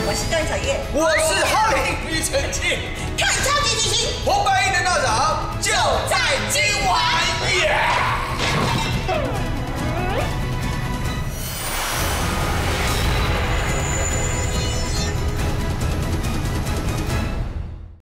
我是段小燕， 我是哈林庾澄庆， 看超级巨星， 红白一的道长就在今晚耶！